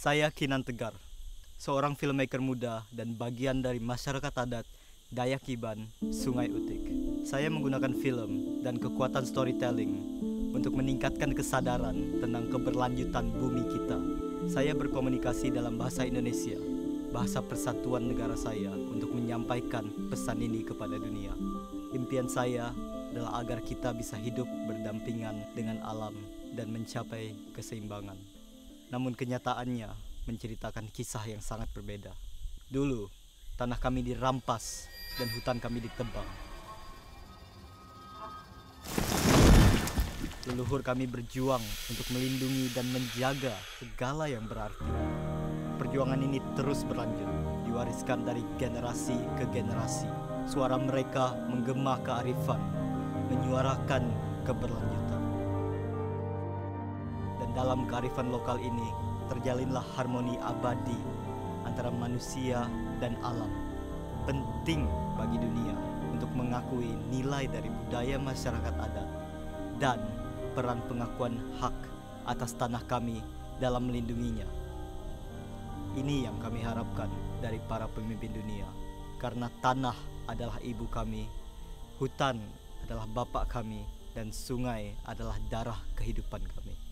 Saya Kinan Tegar, seorang filmmaker muda dan bagian dari masyarakat adat Dayak Iban, Sungai Utik. Saya menggunakan film dan kekuatan storytelling untuk meningkatkan kesadaran tentang keberlanjutan bumi kita. Saya berkomunikasi dalam bahasa Indonesia, bahasa persatuan negara saya, untuk menyampaikan pesan ini kepada dunia. Impian saya adalah agar kita bisa hidup berdampingan dengan alam dan mencapai keseimbangan. Namun kenyataannya menceritakan kisah yang sangat berbeda. Dulu, tanah kami dirampas dan hutan kami ditebang. Leluhur kami berjuang untuk melindungi dan menjaga segala yang berarti. Perjuangan ini terus berlanjut, diwariskan dari generasi ke generasi. Suara mereka menggema kearifan, menyuarakan keberlanjutan. Dan dalam kearifan lokal ini, terjalinlah harmoni abadi antara manusia dan alam. Penting bagi dunia untuk mengakui nilai dari budaya masyarakat adat dan peran pengakuan hak atas tanah kami dalam melindunginya. Ini yang kami harapkan dari para pemimpin dunia, karena tanah adalah ibu kami, hutan adalah bapak kami, dan sungai adalah darah kehidupan kami.